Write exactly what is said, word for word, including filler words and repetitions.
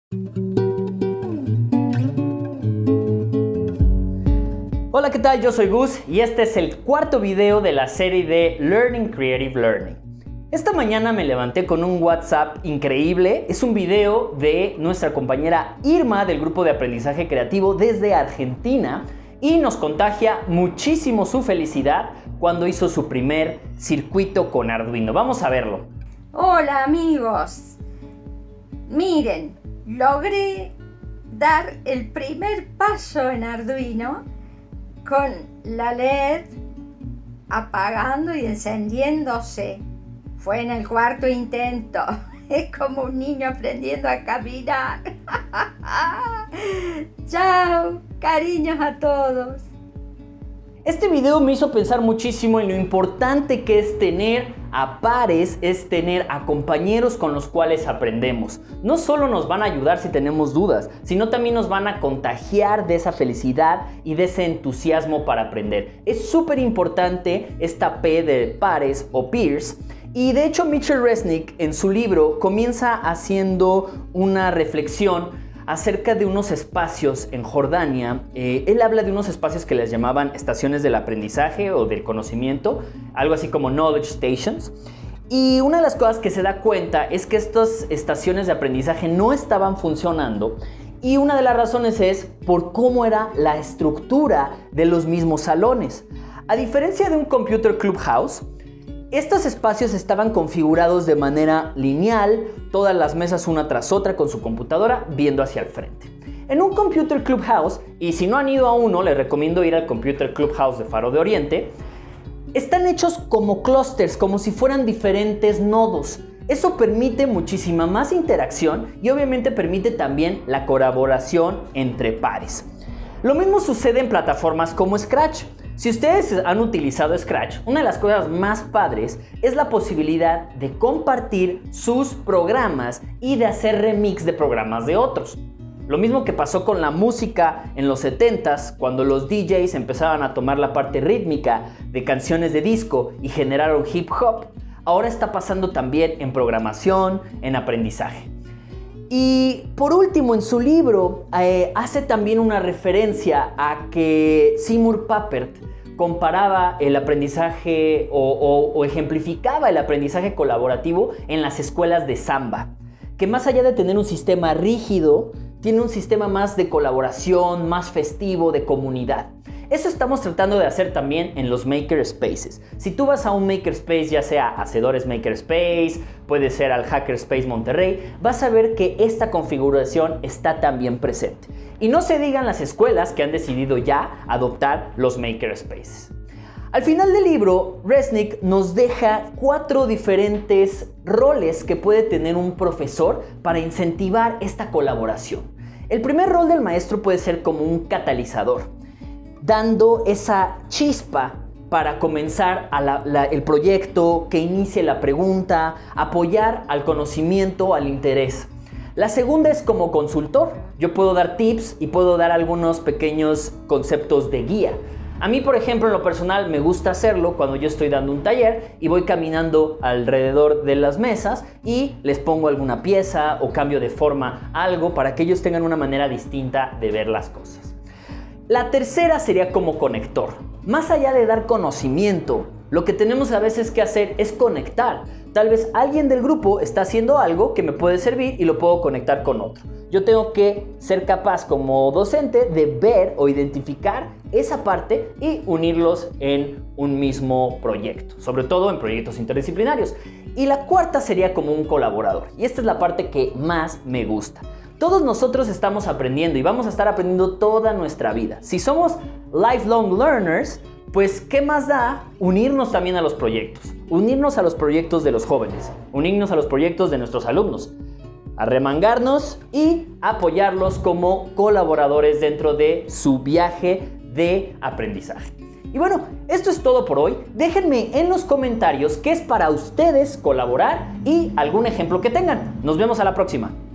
Hola, ¿qué tal? Yo soy Gus y este es el cuarto video de la serie de Learning Creative Learning. Esta mañana me levanté con un WhatsApp increíble. Es un video de nuestra compañera Irma del grupo de aprendizaje creativo desde Argentina y nos contagia muchísimo su felicidad cuando hizo su primer circuito con Arduino. Vamos a verlo. Hola amigos, miren, logré dar el primer paso en Arduino con la L E D apagando y encendiéndose. Fue en el cuarto intento. Es como un niño aprendiendo a caminar. Chao, cariños a todos. Este video me hizo pensar muchísimo en lo importante que es tener a pares, es tener a compañeros con los cuales aprendemos. No solo nos van a ayudar si tenemos dudas, sino también nos van a contagiar de esa felicidad y de ese entusiasmo para aprender. Es súper importante esta P de pares o peers. Y de hecho Mitchell Resnick en su libro comienza haciendo una reflexión acerca de unos espacios en Jordania. Eh, él habla de unos espacios que les llamaban estaciones del aprendizaje o del conocimiento, algo así como knowledge stations. Y una de las cosas que se da cuenta es que estas estaciones de aprendizaje no estaban funcionando, y una de las razones es por cómo era la estructura de los mismos salones. A diferencia de un computer clubhouse, estos espacios estaban configurados de manera lineal, todas las mesas una tras otra con su computadora viendo hacia el frente. En un Computer Clubhouse, y si no han ido a uno, les recomiendo ir al Computer Clubhouse de Faro de Oriente, están hechos como clústeres, como si fueran diferentes nodos. Eso permite muchísima más interacción y obviamente permite también la colaboración entre pares. Lo mismo sucede en plataformas como Scratch. Si ustedes han utilizado Scratch, una de las cosas más padres es la posibilidad de compartir sus programas y de hacer remix de programas de otros. Lo mismo que pasó con la música en los setentas, cuando los D Js empezaban a tomar la parte rítmica de canciones de disco y generaron hip hop, ahora está pasando también en programación, en aprendizaje. Y por último, en su libro eh, hace también una referencia a que Seymour Papert comparaba el aprendizaje o, o, o ejemplificaba el aprendizaje colaborativo en las escuelas de samba, que más allá de tener un sistema rígido, tiene un sistema más de colaboración, más festivo, de comunidad. Eso estamos tratando de hacer también en los Makerspaces. Si tú vas a un Makerspace, ya sea Hacedores Makerspace, puede ser al Hackerspace Monterrey, vas a ver que esta configuración está también presente. Y no se digan las escuelas que han decidido ya adoptar los Makerspaces. Al final del libro, Resnick nos deja cuatro diferentes roles que puede tener un profesor para incentivar esta colaboración. El primer rol del maestro puede ser como un catalizador, dando esa chispa para comenzar a la, la, el proyecto, que inicie la pregunta, apoyar al conocimiento, al interés. La segunda es como consultor. Yo puedo dar tips y puedo dar algunos pequeños conceptos de guía. A mí, por ejemplo, en lo personal me gusta hacerlo cuando yo estoy dando un taller y voy caminando alrededor de las mesas y les pongo alguna pieza o cambio de forma algo para que ellos tengan una manera distinta de ver las cosas. La tercera sería como conector. Más allá de dar conocimiento, lo que tenemos a veces que hacer es conectar. Tal vez alguien del grupo está haciendo algo que me puede servir y lo puedo conectar con otro. Yo tengo que ser capaz como docente de ver o identificar esa parte y unirlos en un mismo proyecto, sobre todo en proyectos interdisciplinarios. Y la cuarta sería como un colaborador. Y esta es la parte que más me gusta. Todos nosotros estamos aprendiendo y vamos a estar aprendiendo toda nuestra vida. Si somos lifelong learners, pues ¿qué más da unirnos también a los proyectos? Unirnos a los proyectos de los jóvenes, unirnos a los proyectos de nuestros alumnos, arremangarnos y apoyarlos como colaboradores dentro de su viaje de aprendizaje. Y bueno, esto es todo por hoy. Déjenme en los comentarios qué es para ustedes colaborar y algún ejemplo que tengan. Nos vemos a la próxima.